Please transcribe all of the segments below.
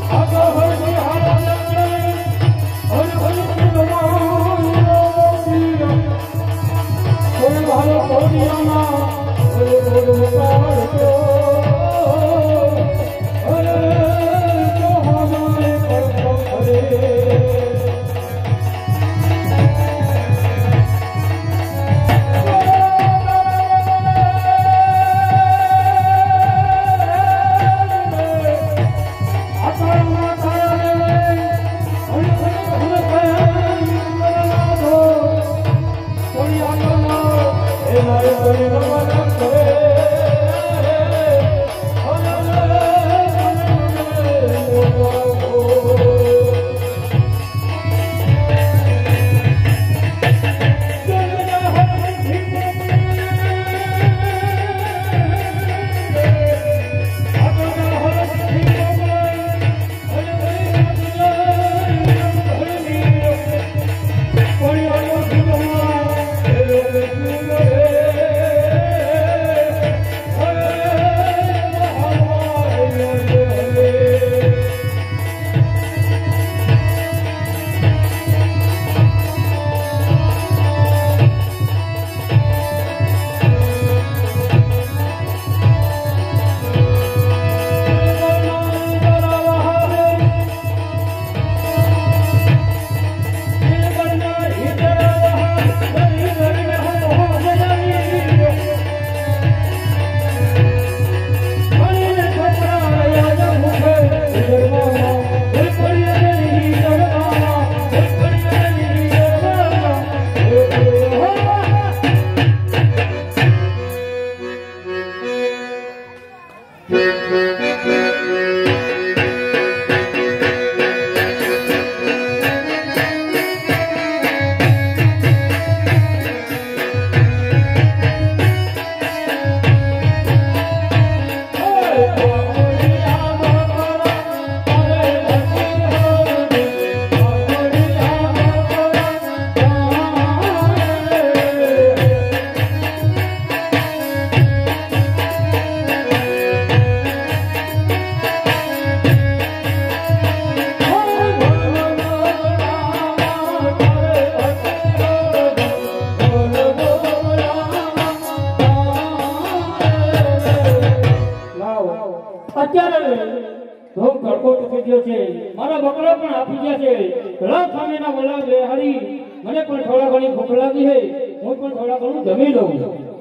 મારા બકરા પણ આપી ગયા છે ઘણા ખામેના બોલા બે હરી મને પણ થોડા ઘણી ભૂખ લાગી છે હું પણ થોડા ઘણું જમી લઉં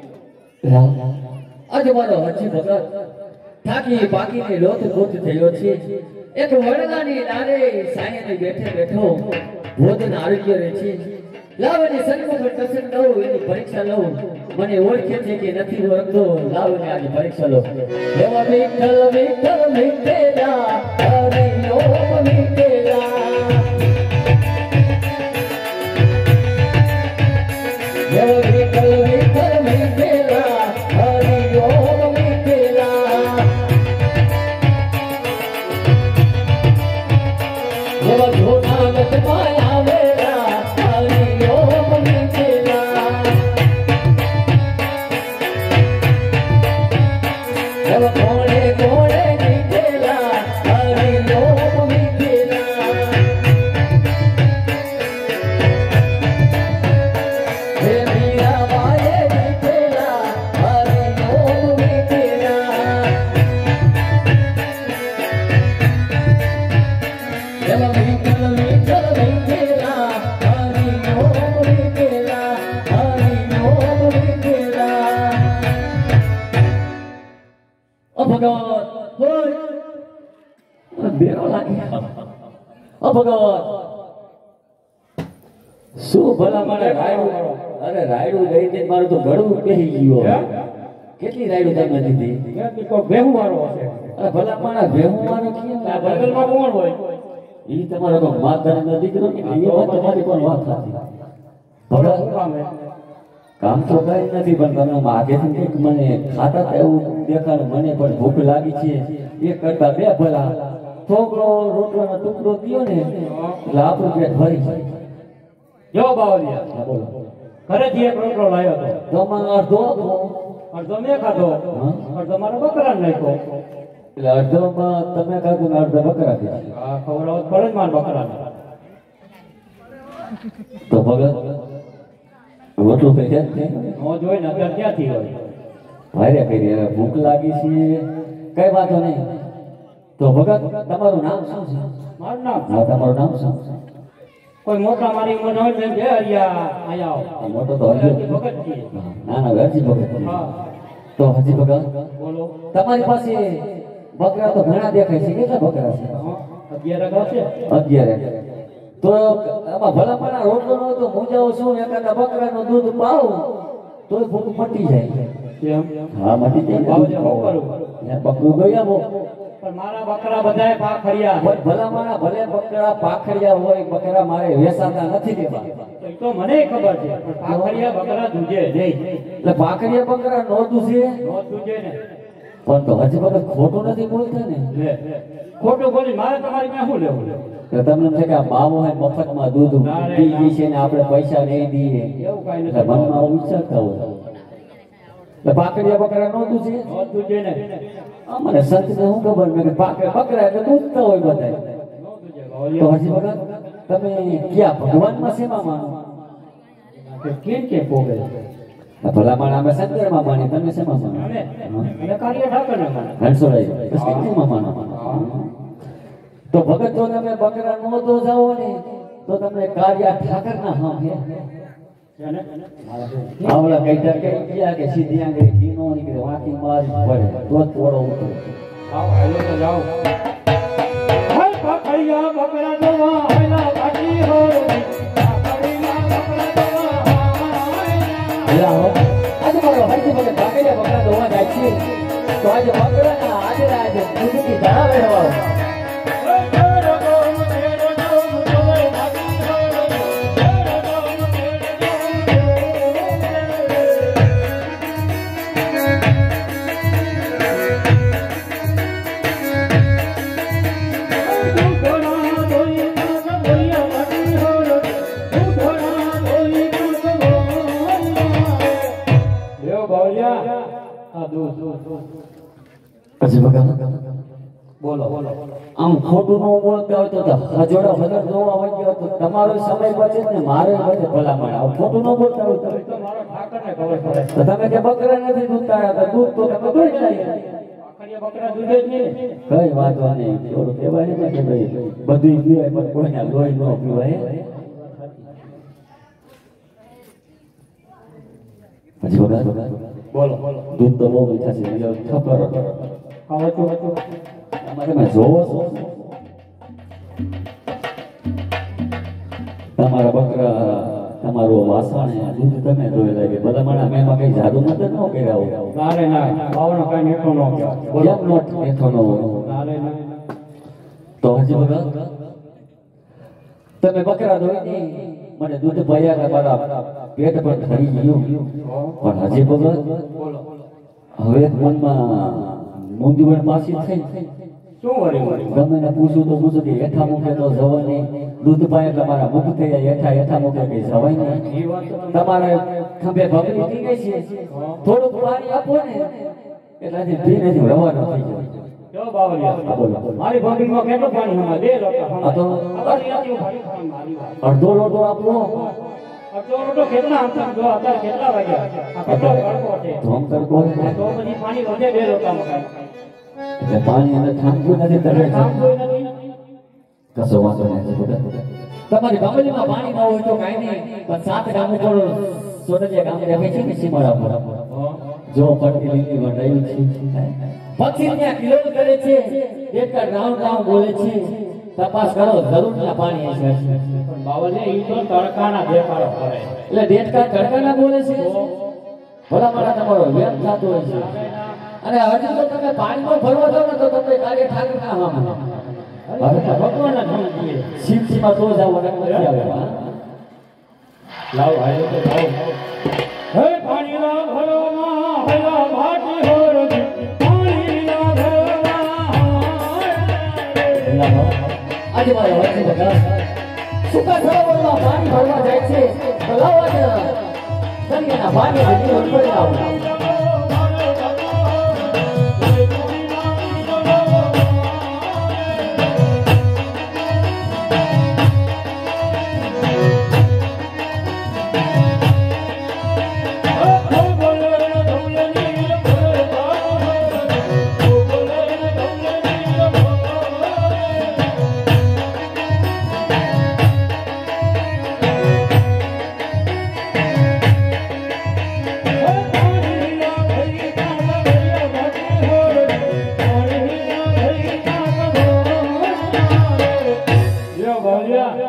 આજે મારો હજી ભગત થાકી પાકીને લોથ ગોત થયો છે એક વડગાની લારે સાયને બેઠે બેઠો ભોજન આરોગ્ય રહે છે લાવની સન્મુખ દર્શન દઉં એની પરીક્ષા લઉં મને ઓળખે છે કે નથી ઓળખતો લાવની આજે પરીક્ષા લઉં એવા વિઠ્ઠલ વિઠ્ઠલ વિઠ્ઠલા હરિ ઓમ વિઠ્ઠલા એવા વિઠ્ઠલ વિઠ્ઠલ વિઠ્ઠલા હરિ ઓમ વિઠ્ઠલા એવા જોનાગત માયા વેરા હરિ ઓમ વિઠ્ઠલા એવા કોણે કોણે વિઠ્ઠલા હરિ ઓમ વિઠ્ઠલા હે મીરા બાએ વિઠ્ઠલા હરિ ઓમ વિઠ્ઠલા એવા વિઠ્ઠલ વિઠ્ઠલ વિઠ્ઠલા હરિ ઓમ વિઠ્ઠલા હરિ ઓમ વિઠ્ઠલા ભગવાન હોય બેરો લાગ્યા ભગવાન શું ભલા મને રાયડું અરે રાયડું ગઈ તે મારું તો ગળું બેહી ગયું કેટલી રાયડું તમે દીધી તો બેહું વાળો હશે અરે ભલા મારા ભેહું મારો કેમ આ બદલમાં કોણ હોય ઈ તમારો તો માતાનો દીકરો કે એ વાત તમારી કોણ વાત સાચી ભગવાન કામ તો કઈ નથી પણ તમે માગેથી કંઈક મને ખાતા તો એવું દેખાડ મને પણ ભૂખ લાગી છે એ કરતા બે ભલા છોકરો રોટલાનો ટુકડો દયો ને એટલે આપણું પેટ ભરી જાય જો બાવલિયા બોલો ઘરેથી એક રોટલો લાવ્યો હતો તમારો અડધો અડધો મેં ખાધો અડધો મારા બકરાને નાખ્યો એટલે અડધોમાં તમે ખાધું ને અડધો બકરા ખાધા. આ ખવડાવો તો પડે જ માર બકરાને. તો ભગત રોટલું કઈ છે જ નહીં. નો જોઈ ને અત્યારે ક્યાંથી હોય? ભારે કરી હવે ભૂખ લાગી છે કઈ વાતો નહીં. તો ભગત તમારું નામ શું છે? મારું નામ હા તમારું નામ શું છે? કોઈ મોટા મારી મને હોય ને બે હરિયા આયા આવો. મોટો તો હજી હરિયાથી ભગત છીએ. ના ના હજી ભગત. હા તો હજી ભગત બોલો. તમારી પાસે બકરા તો ઘણા દેખાય છે. કેટલા બકરા છે? હા 11 આવશે. 11. તો આમાં ભલામણા રોટલો નો તો મૂંઝાઓ શું એકાદા બકરાનું દૂધ પાવ તો ભૂખ મટી જાય. કેમ? હા મટી જાય. બાવજે શું કરું? બકરું ગયા બહુ. પણ મારા બકરા બધાય પાખડિયા. ભલામણા ભલે બકરા પાખડિયા હોય બકરા મારે વેસાતા નથી દેવા. તો ઈ તો મને ખબર છે પણ પાખડિયા બકરા દૂજે નહીં. એટલે પાખડિયા બકરા નો દૂધે નો દૂજે ને. પણ તો હજી વખત ખોટું નથી બોલતા ને. લે ખોટું બોલી મારે તમારી પાસે શું લેવું? તો તમને એમ છે કે આ બાવો હોય મફતમાં દૂધ પી ગઈ છે ને આપણે પૈસા નહીં દઈએ એવું કાંઈ એટલે નથી. મનમાં આવું વિચારતા હોય. એટલે પાખડિયા બકરા નો દૂધે નો દૂજે ને. મને સંત ને શું ખબર મેં કે બકરા એટલે દૂધતા હોય બધા. નો દૂજે તો બાવળિયા. હજી વખત તમે ક્યાં ભગવાનમાં શેમાં માનો? કેમ પોગે ભલામણ અમે શંકરમાં માની તમે શેમાં માનો? અમે અમે કાર્ય ઠાકરને માને. રણછોડરાય શંકરમાં માનો. તો ભગત જો તમે બકરા નો દો જાઓ ને તો તમને કાર્ય ઠાકરના હા છે ને? આવડા કઈતા કઈ ગયા કે સીધી આંગળી ઘીનો નીકળે વાંકી મારી પડે તો જ પોળો ઉતરે. આવો હાલો તો જાઓ. હાય પાખડિયા બકરા જોવા હાયલા કાઢી હોય. પાખડિયા બકરા જોવા એટલે આવો આજે મારો હરજી ભગત ભાગેલા બકરા દોવા જાય છે તો આજે બકરાના આજે દૂધની ધારા વહેવાઓ. પછી ભગત બોલો બોલો. આમ ખોટું નો બોલતા હોય તો હજોડા વગર જોવા હોય ગયો તો તમારો સમય બચે ને મારો બચે ભલામણ. આવું ખોટું નો બોલતા હોય તો મારો ઠાકરને ખબર પડે. તો તમે કે બકરા નથી દૂધતા તો દૂધ તો તમે દૂધ જાય. પાખડિયા બકરા દૂધે જ નહીં ને. કઈ વાંધો નહીં. થોડું કહેવાય ને કે ભાઈ બધું પીવાય પણ કોઈના લોહી ન પીવાય. પછી ભગત બોલો બોલો. દૂધ તો બહુ મીઠા છે બીજો ખબર આવો તો તમે જોવો છો તમારા બકરા તમારું વાસણ દૂધ તમે ધોઈ લાગે બધા મને અમે એમાં કઈ જાદુ નથી ન કર્યા હોય. નારે ના બાવનો કઈ નેઠો ન કહેવાય. કેમ નોટ હેઠો ન હોય? નારે ના. તો હજી ભગત તમે બકરા ધોઈને મને દૂધ ભર્યા કે મારા પેટ પર ભરી ગયું પણ હજી ભગત બોલો. હવે મનમાં મૂંઝવણ પાછી થઈ. શું વળી વળી? ગમે ને પૂછું તો પૂછું કે હેઠા મૂકે તો જવાય નહીં. દૂધ પાય તમારા મુખ થઈ જાય હેઠા મૂકે કઈ જવાય નહીં. એ વાત તો તમારે ખંભે ભગરી થઈ ગઈ છે થોડુંક પાણી આપો ને એટલે પીને રવાનો થઈ જાય. જો બાવળિયા. બોલો. મારી ભંગીમાં કેટલું પાણી હમણાં 2 લોટા આ તો મારી વાત. અડધો લોટો આપો. અડધો લોટો કેટલા આમતા જો અત્યારે કેટલા વાગ્યા? આ કેટલો તડકો છે. ધોમ કરકો તો પછી પાણી વધે 2 લોટામાં કાંઈ. એટલે પાણી અને ઠાંકું નથી તરે કામ કોઈ નથી. કશો વાંધો નથી બધા. તમારી બાબલીમાં પાણી ન હોય તો કાંઈ નહીં પણ 7 ગામ ઉપર સોનલિયા ગામ રહે છે ને સીમાડા પર જો પડતી લીલી વડાયું છે પછી ત્યાં કિલોલ કરે છે એક રાઉન્ડ રાઉન્ડ બોલે છે તપાસ કરો જરૂર ના પાણી છે. પણ બાવળિયા ઈ તો તડકાના દેખાડો કરે. એટલે દેડકા તડકાના બોલે છે ભલા મારા તમારો વ્યર્થ થતો હોય છે. અને હજી તો તમે પાણીમાં ભરવા જાવ ને તો તમને કાર્ય ઠાકર ના હવામાં ભગવાનના ધન જોઈએ. શિવજીમાં તો જાવ અને નથી આવે. લાવ હાલો તો લાવ. હે પાણીના ભરોમાં હલા ભાટી હોરજી. પાણીના ભરોમાં આજે મારા વચ્ચે બધા સુકા સરોવરમાં પાણી ભરવા જાય છે ભલાવા જ દરિયાના પાણી ભરી આવું.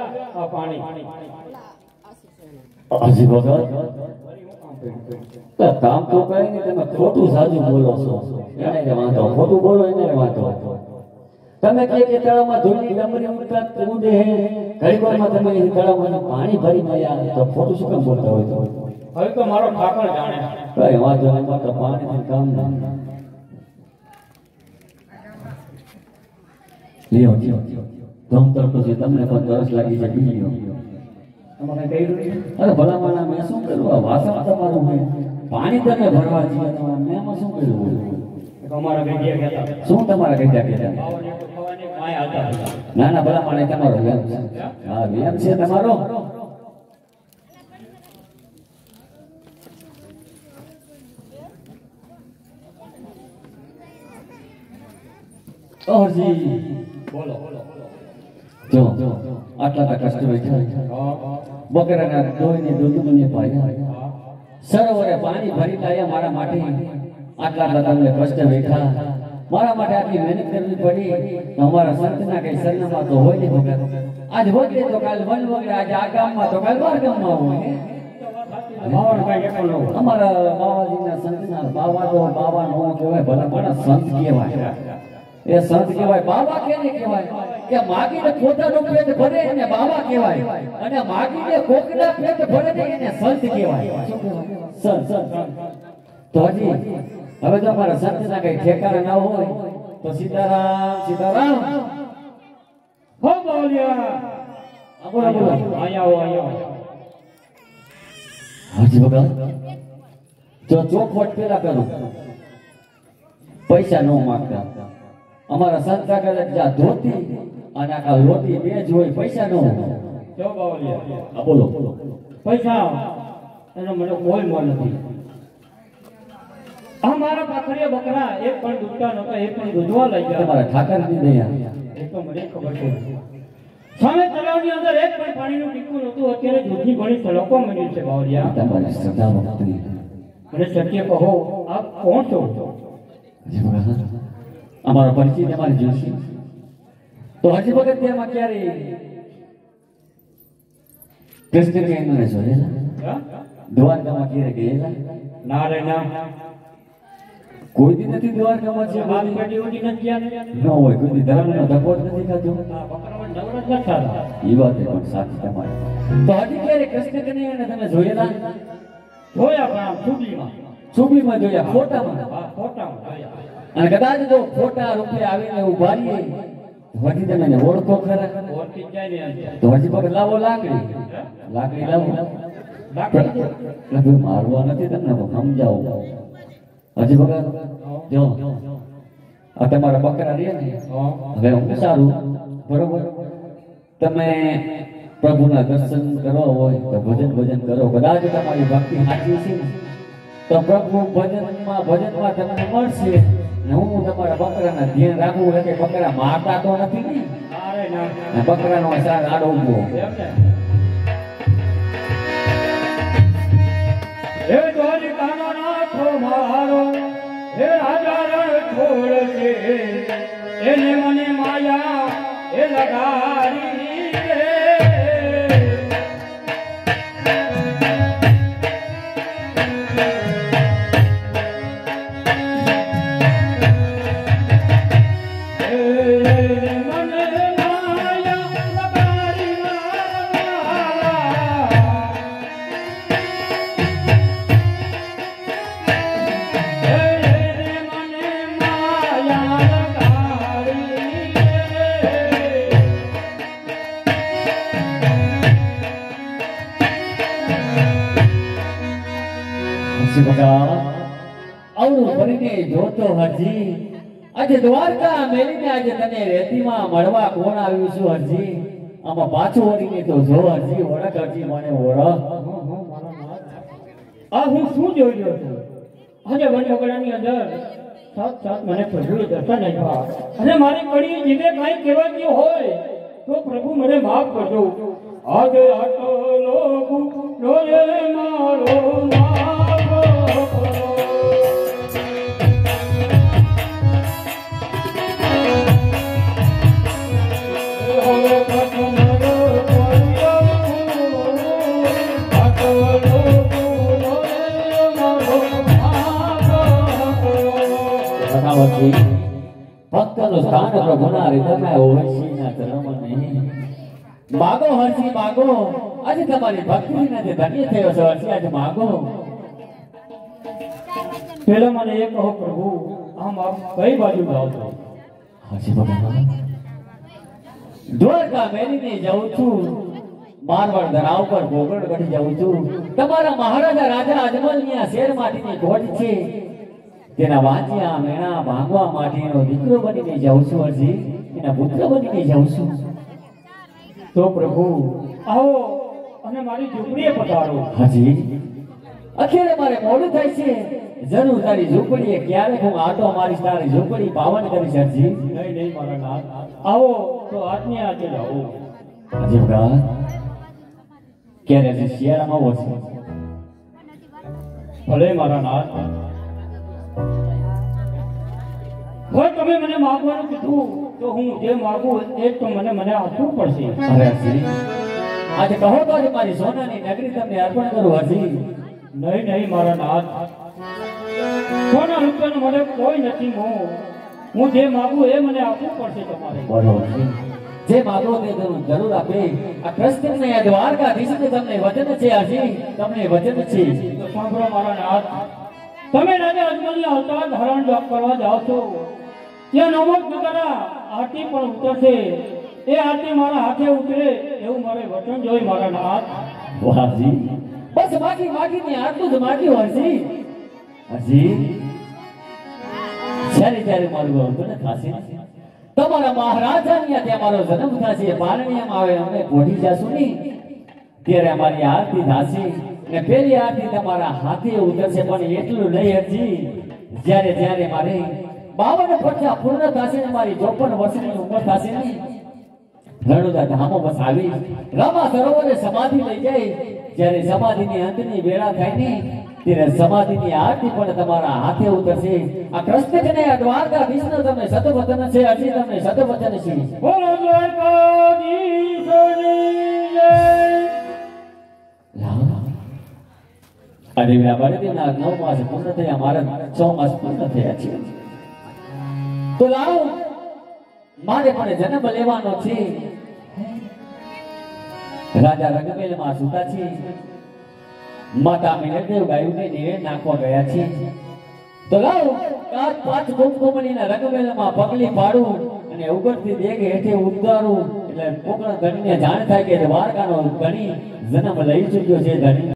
આ પાણી હજી ભગત કામ તો કઈ નહીં, તમે ખોટું સાજુ બોલો છો એને રે વાંધો, ખોટું બોલો એને રે વાંધો. તમે કહે કે તળાવમાં ધૂળની ડમરી ઉડે ઘડીકવારમાં તમે તળાવમાં પાણી ભરી મળ્યા તો ખોટું શું કામ બોલતા હોય? તો હવે તો મારો ઠાકર જાણે કઈ વાંધો નહીં, માત્ર પાણીથી કામ ના લ્યો. ધમ તરતો છે, તમને પણ તરસ લાગી છે, પી લ્યો. તમારે કહ્યું નહીં અરે ભલામાના મેં શું કર્યું? આ વાસણ તમારું હોય, પાણી તમે ભરવા જઈએ તમારા મેં શું કર્યું? અમારા ગઢિયા કહેતા શું તમારા કહેતા કહેતા? ખાવાની માય હાલતા હતા. ના ના ભલામાને તમારો વ્યામ છે. હા વ્યામ છે તમારો. ઓહજી બોલો જો આટલા કષ્ટ બેઠા બકરાના દોઈને દૂધ મને પાયા, સરોવરે પાણી ભરી લાયા મારા માટે. આટલા તમને કષ્ટ બેઠા મારા માટે આટલી મહેનત કરવી પડી. અમારા સંતના કઈ સરનામા તો હોય નહીં ભગત. આજ હોય તો કાલ વન વગર, આજ આ ગામમાં તો કાલ બાર ગામમાં હોય. અમારા બાવાજીના સંતના બાવા તો બાવા નો કહેવાય, ભલા મારા સંત કહેવાય. એ સંત કહેવાય. બાવા કેને કહેવાય? કે માગીને પોતાનું પેટ ભરે એને બાવા કહેવાય, અને માગીને કોકના પેટ ભરે ને એને સંત કહેવાય. શું કહેવાય? સંત. તો હજી હવે જો અમારા સંતના કઈ ઠેકાણા ના હોય તો સીતારામ સીતારામ. હો બોલ્યા બોલો બોલો. આયા હાજી ભગત જો ચોખવટ પેલા કરું, પૈસા ન માંગતા. અમારા સંત આગળ જા ધોતી અને આખા લોટી બે જ હોય, પૈસા ન હોય. જો બોલ્યા બોલો. પૈસા એનો મને કોઈ મોલ નથી. આ મારા પાખડીયા બકરા એક પણ દૂધતા નહોતા, એક પણ દૂધવા લઈ ગયા. તમારા ઠાકરની દયા. એ તો મને ખબર છે. સામે તળાવની અંદર એક પણ પાણીનું ટીપું નહોતું. અત્યારે દૂધની ઘણી સળકો મળ્યું છે બાવળિયા. તમારી શ્રદ્ધા ભક્તિ. મને સત્ય કહો, આપ કોણ છો? અમારો પરિચય તમારે જોઈશે તો હજી વખત તેમાં ક્યારે કૃષ્ણ કહેવાને જોયેલા? દ્વારકામાં ક્યારે ગયેલા? ના રે ના, કોઈ દી નથી દ્વારકામાં છે? વાત પેટી ઉડી નથી ગયા ને. ન હોય, કોઈ દી ધર્મનો ધક્કો જ નથી ખાધો. આ બકરામાં નવરત નથી થતા. એ વાત પણ સાચી તમારી. તો હજી ક્યારે કૃષ્ણ કનૈયાને તમે જોયેલા? જોયા પણ આમ સુબીમાં. સુબીમાં જોયા, ફોટામાં. હા, ફોટામાં જોયા. અને કદાચ જો ફોટા રૂપે આવીને ઉભા રહીએ હજી તમે એને ઓળખો ખરા? ઓળખી જાય ને અંદર. તો હજી વખત લાવો લાકડી. લાકડી લાવો. લાકડી મારવા નથી તમને, સમજાવું. હજી વખત જો આ તમારા બકરા રહ્યા ને, હવે હું સારું બરોબર, તમે પ્રભુના દર્શન કરવા હોય તો ભજન કરો. કદાચ તમારી ભક્તિ સાચી છે ને તો પ્રભુ ભજનમાં તમને મળશે. ને હું તમારા બકરાના ધ્યાન રાખવું કે બકરા મારતા તો નથી ને, અરે ના ને બકરાનો સાર આડો ઉભો. એમ ને. હે દ્વારિકાનો નાથો મારો, હે રાજા રણ છોડ છે, એને મને માયા એ લગાડી રે. આવડું ભરીને જોતો હરજી, આજે દ્વારકા મેલીને આજે તને રેતીમાં મળવા કોણ આવ્યું છું હરજી? આમાં પાછું વળીને તો જો હરજી, ઓળખ હરજી મને ઓળખ. આ હું શું જોઈ રહ્યો છું? આજે વનબગડાની અંદર સાત મને પ્રભુએ દર્શન આપ્યા, અને મારી કડી જીવે કાંઈ કહેવા ગયું હોય તો પ્રભુ મને માફ કરજો. આજે આટલો ગુનો રે મારો માફ કરો. હવે કઠણ પ્રભુના હૃદયમાં ઓવૈસીના ચરણમાં નહીં. માગો હરજી માગો, આજે તમારી ભક્તિના જે ધન્ય થયો છે હરજી, આજે માગો. પેલા મને એ કહો પ્રભુ, આમ આપ કઈ બાજુ જાઓ છો? હરજી ભગવાન, દ્વારકા મેલીને જાઉં છું, મારવાડ ધરાવ પર ગોગળ ગઢી જાઉં છું. તમારા મહારાજા રાજા અજમલની શેર માટીની ઘોટ છે, તેના વાંચ્યા મેણા ભાંગવા માટેનો દીકરો બનીને જાઉં છું હરજી, એના પુત્ર બનીને જાઉં છું. તો પ્રભુ આવો અને મારી ઝૂંપડીએ પધારો. હજી અત્યારે મારે મોડું થાય છે. જરૂર તારી ઝૂંપડીએ ક્યારેક હું આટો મારીશ, તારી ઝૂંપડી પાવન કરીશ હરજી. નહીં નહીં મારા નાથ, આવો તો આજની આજે જાઓ. હજી ભગવાન ક્યારે હજી શિયાળામાં આવો છે? ભલે મારા નાથ. હવે તમે મને માગવાનું કીધું તો હું જે માગું એ જ તો મને આપવું પડશે. અરે હરજી, આજે કહો તો આજે મારી સોનાની નગરી તમને અર્પણ કરું હરજી. નહીં નહીં મારા નાથ, સોના રૂપિયાનું મને કોઈ નથી. હું જે માગું એ મને આપવું પડશે તમારે. બરોબર છે. જે માગો તે જરૂર આપે. આ કૃષ્ણને આ દ્વારકાધીશને તમને વચન છે હરજી, તમને વચન છે. તો સાંભળો મારા નાથ, તમે રાજા અજમલની અવતાર ધારણ કરવા જાઓ છો, ત્યાં નમક નગરા આરતી પણ ઉતરશે. એ આરતી મારા હાથે ઉતરે એવું મારે વચન જોઈ મારા નાથ. વાહજી, બસ માગીને આટલું જ માગ્યું હરજી. હરજી જ્યારે મારું અવતરણ થશે, તમારા મહારાજાની ત્યાં મારો જન્મ થશે, પારણિયામાં આવે અમે પોઢી જશું નહીં, ત્યારે અમારી આરતી થશે ને પેલી આરતી તમારા હાથે ઉતરશે. પણ એટલું નહીં હરજી, જ્યારે મારે 52 વર્ષ પૂર્ણ થશે ને મારી 54 વર્ષની ઉંમર થશે ને, રણુદા ધામો બસ આવી રમા સરોવરે સમાધિ લઈ જાય. જ્યારે સમાધિની અંતની વેળા થાય ને, ત્યારે સમાધિની આરતી પણ તમારા હાથે ઉતરશે. આ કૃષ્ણને આ દ્વારકાધીશનો તમને સતવચન છે હજી, તમને સતવચન છે. બોલો દ્વારકાધીશની જય. આજે બળદેવના 9 માસ પૂર્ણ થયા, મારા 6 માસ પૂર્ણ થયા છે. તો લાવો મારે પણ જન્મ લેવાનો છે. રાજા રંગમેલમાં સુતા છે, માતા મિનળદેવ ગાયુને નીરે નાખવા ગયા છે. તો લાવો 5 કુમકુમણીના રંગમેલમાં પગલી પાડું અને ઉગડતી દેગ હેઠે ઉતારું, એટલે પોકળ ધણીને જાણ થાય કે દ્વારકાનો ધણી જન્મ લઈ ચૂક્યો છે. ધણી